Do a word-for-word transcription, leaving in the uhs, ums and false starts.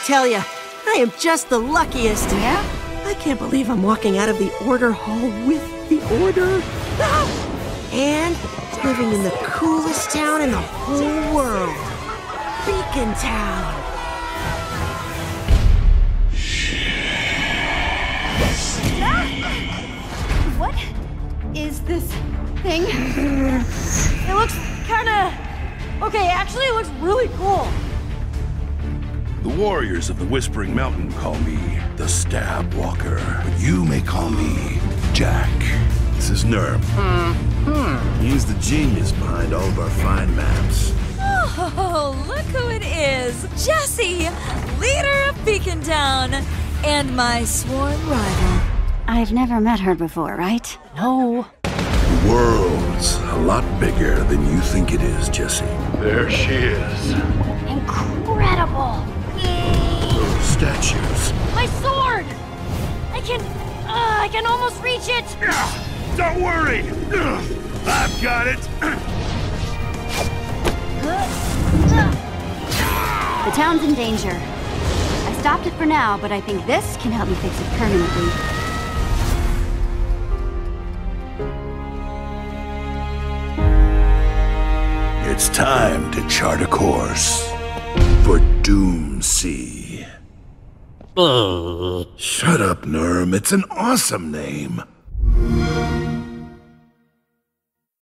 tell you, I am just the luckiest. Yeah? I can't believe I'm walking out of the Order Hall with the Order. Ah! And living in the coolest town in the whole world. Beacon Town. What is this thing? It looks kinda... Okay, actually it looks really cool. The warriors of the Whispering Mountain call me the Stab Walker, but you may call me Jack. This is Nurm. Hmm. He's the genius behind all of our fine maps. Oh, look who it is! Jesse, leader of Beacon Town, and my sworn rival. I've never met her before, right? No. The world's a lot bigger than you think it is, Jesse. There she is. Incredible! Those statues. My sword! I can... Uh, I can almost reach it! Don't worry! I've got it! The town's in danger. I stopped it for now, but I think this can help me fix it permanently. It's time to chart a course for Doomsea. Shut up, Nurm. It's an awesome name.